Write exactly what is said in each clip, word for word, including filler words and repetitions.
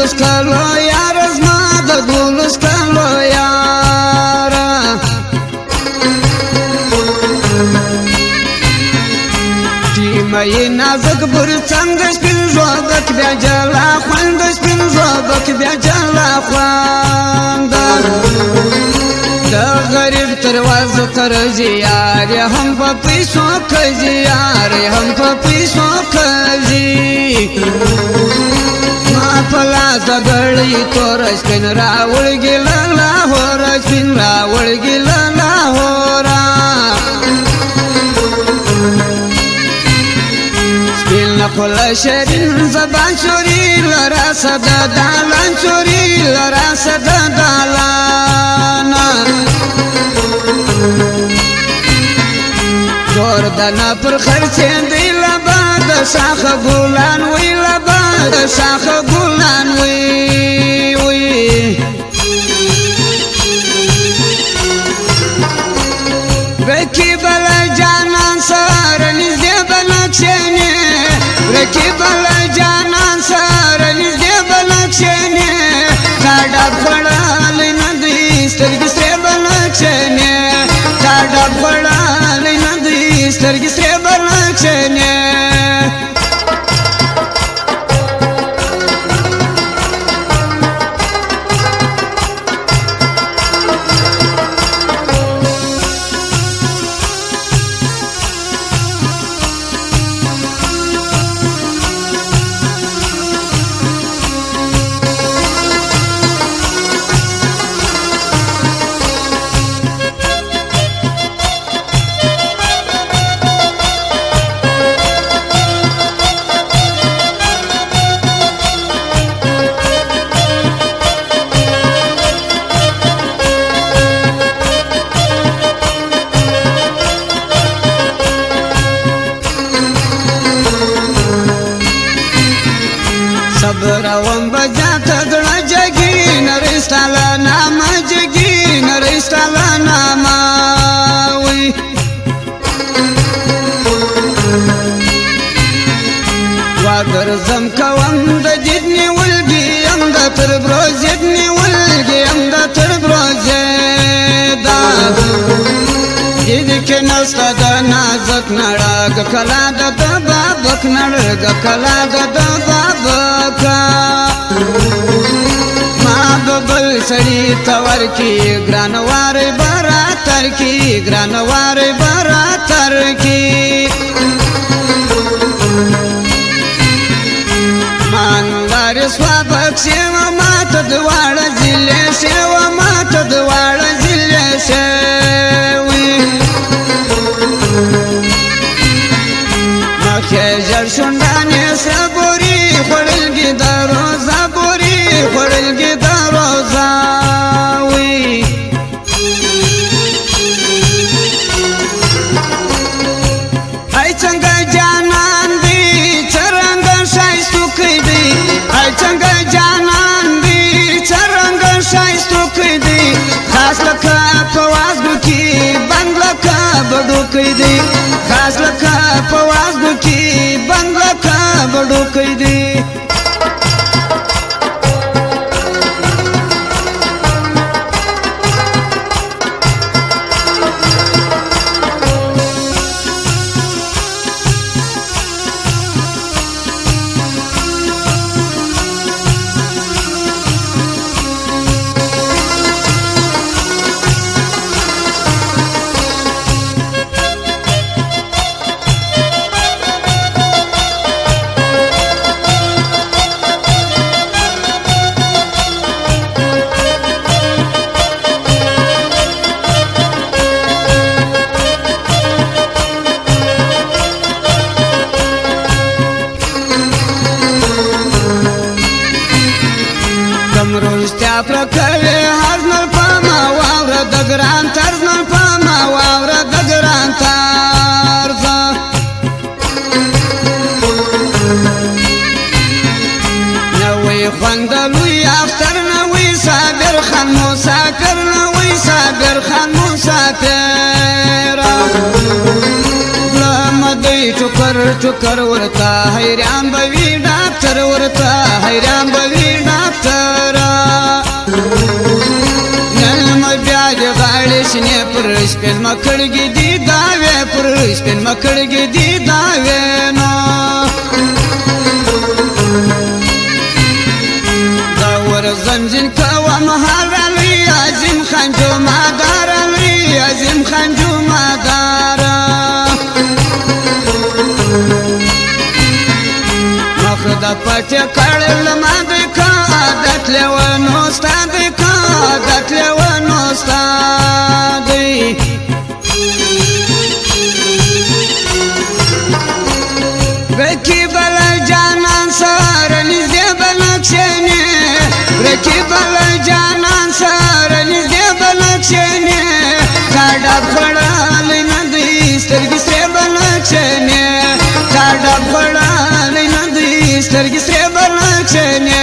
پنځلس کالو یاره زما د دولس کالو یاره تیمه نازک بر څنګ سپین ژوبک بیا جلا خوند سپین ژوبک بیا جلا خوند د غریب تروازه ترځي یار هم په پیسو کځي یار هم په پیسو کځي ما پلاس غړی تور سپین راوړګی لالا هور سپین راوړګی لالا هورا سپین خپل شرین زبان شوري لرا صدا دالان شوري لرا صدا دالان جوردنا پر خرچین دی لبا د شاخ ګلان وی لبا د شاخ ګلان وی وی رکی بلا جانان سار نزدې بلکشنه رکی بلا جانان سار نزدې بلکشنه کاډا خړال ندی سترګې سره بلکشنه کاډا خړال ندی سترګې سره بلکشنه صبروم بجا تدړه جګی نرستاله نامه جګی نرستاله نامه وی وګرځم کوم د جدنی ولګي ام د تر بروز جدنی ولګي ام د تر بروز دا دې کې نستا د نازک نړه کلا د بابک نړه کلا د بابک ما ببل سړی تور کی ګرانوار براتر کی ګرانوار براتر کی مانوار سوابک سیوا مات دواړه ځلې سیوا مات دواړه ځلې سیوي مخه جر شوندانه صبوري خړلګي درو صبوري خړلګي درو زاوي ay څنګه جانان دی څرنګ شایستو کړي ay څنګه جانان دی څرنګ شایستو کړي خاص لکه پوازګو کی بند لکه بډو کړي خاص لکه پوازګو کی بند لکه بډو کړي روستیا پر کوي هر نل پما واور د ګران طرز نل پما واور د ګران طرز نوې خوندلوی اختر نوې صابر خان مسافر نوې صابر خان مسافر لمدې ټکر ټوکر ورته حیران به وي ډاکټر ورته حیران به وي ډاکټر نن مې بیا د غاړې شنې پر سپین مکړګي دي داوې پر سپین مکړګي دي داوې نو دا ورځم ځین کوم هغلی عظیم خان جمعدار علی عظیم خان جمعدار مخ د پټه کړل ما د کا عادت لونو استاد کا عادت لونو استاد رکی بل جانان سره نږدې بلکشنه رکی بل جانان سره نږدې بلکشنه کاډه خړل نه دي سترګې سره بلکشنه کاډه خړل نه دي سترګې سره بلکشنه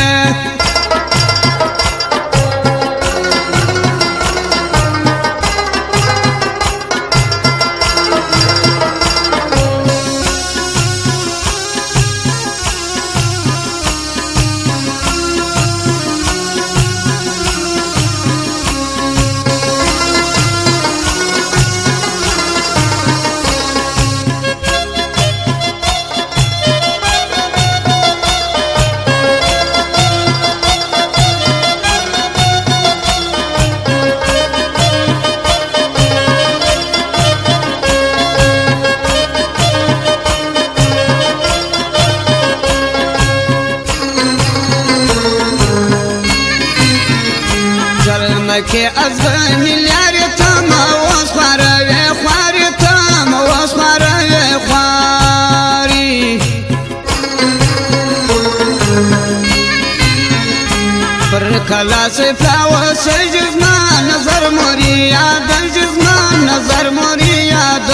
که از میلیار تام واس خواروی خواری تام واس خواروی خواری پر کلا سفلا جسما نظر موری یاد جسما نظر موری یاد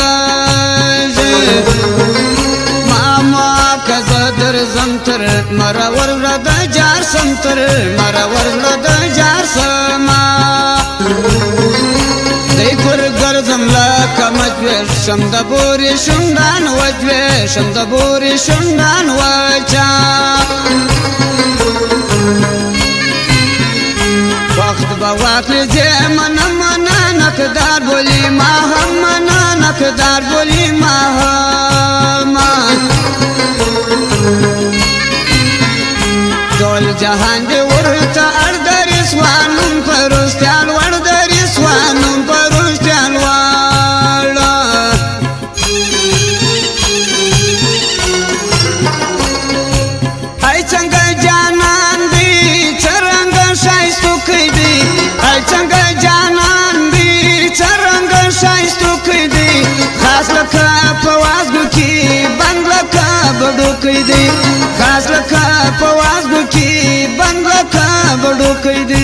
ماما کزدر زمتر مرا ورد جار سمتر مرا ورد جار سما دی پر گرزم لکه مجوی شم د بوری شندان وجوی شم د بوری شندان وجا وقت با وقت لیجی منا منا نقدار بولی ما هم منا نقدار بولی ما هم دول جهان دی ورطا اردر اسوانم پرستیال وردر اسوانم پرستیال وارا ای چنگا جانان دی چرنگا شایستو کئی دی ای چنگا جانان دی چرنگا شایستو کئی دی خاص لکا پوازگو کی بند لکا بڑو کئی دی خاص لکا پوازگو کی بند لکا بڑو کئی دی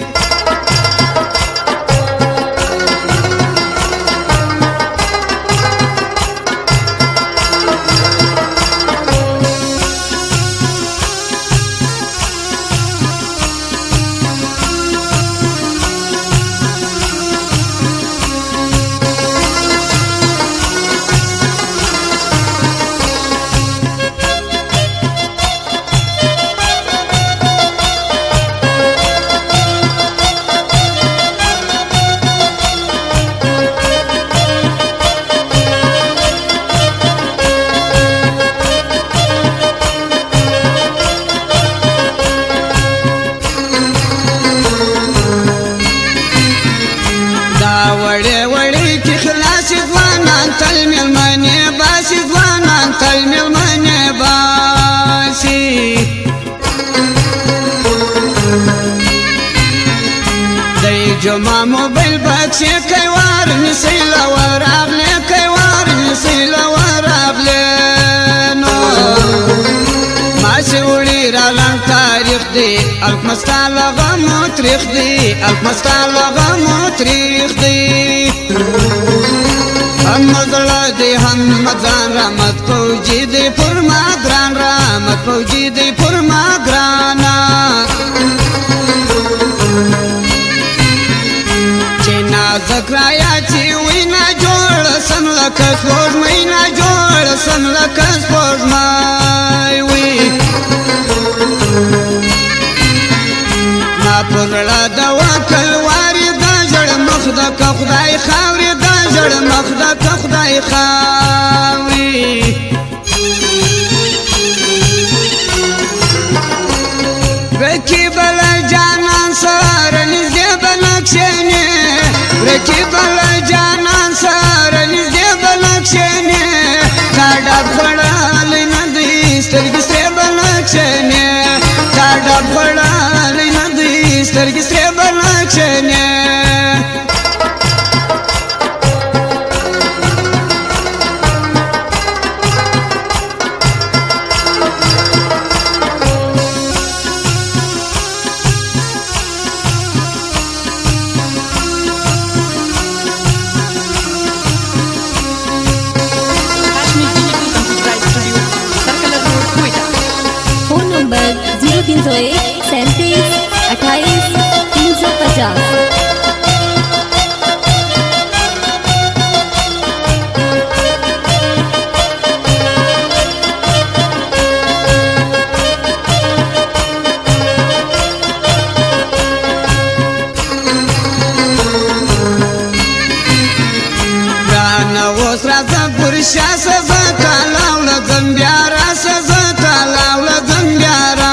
جمع موبایل بکسی کئی وار نسی لوراب لی کئی وار نسی لوراب لی نو ماسی وڑی را لنگ تاریخ دی الک مستا لغمو تریخ دی الک مستا لغمو تریخ دی هم مزلا دی هم مزان رحمت پوجی دی پر ما گران رحمت پوجی دی پر ما گرانا ذکرایا چی وینا جوړ سم لکه سپوږمۍ ناجوړه سم لکه سپوږمۍ وي ما په زړه د وکل واري دا زړه مخ ده که خدای خاورې دا زړه مخ ده که خدای خاورې رکیب له جانان سره نږدې به نکښېنې رکیب له جانان سره نږدې به نکښېنې تا ډب خوړلی نه دی سترګې سرې به نکښېنې تا ډب خوړلی نه دی سترګې سرې به نکښېنې तीन सौ एक सैंतीस अट्ठाईस तीन सौ पचास गाना ओस राजा पुरुषा सजा कालावला जंब्यारा सजा कालावला जंब्यारा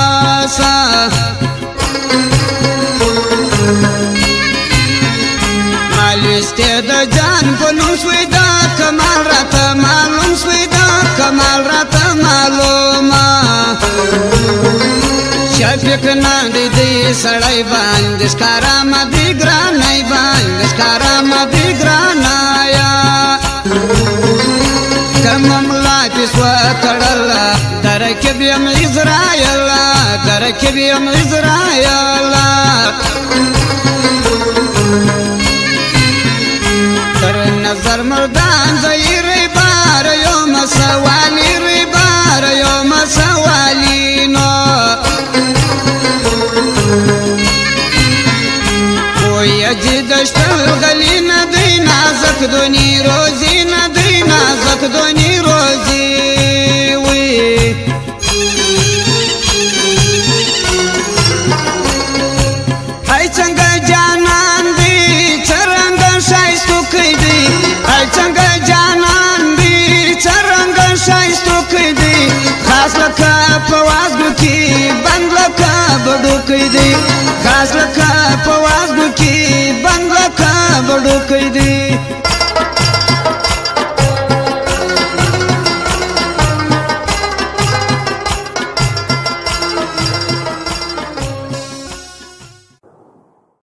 مالسته د جان په نوم شوی دا کمال راته معلوم شوی دا کمال راته معلومه شفیق نه دی دی سړی باندې ښکارا مه دی ګرانی باندې ښکارا مه دی ګرانایا کمه ملا پې سوه تړله درکب یم عزرایل درکب یم عزرایل تر نظر مردان زی ریبار یوم سوالی ریبار یوم سوالی نو کوئی اجدشتل غلی ندی نازک دونی روزی ندی نازک دونی روزی وی ای څنګه جانان دی څرنګه ښایستو کوي دی ای څنګه جانان دی څرنګه ښایستو کوي دی خاص لکه په وازګو کې بند لکه بډوکی دی خاص لکه په وازګو کې بند لکه بډوکی دی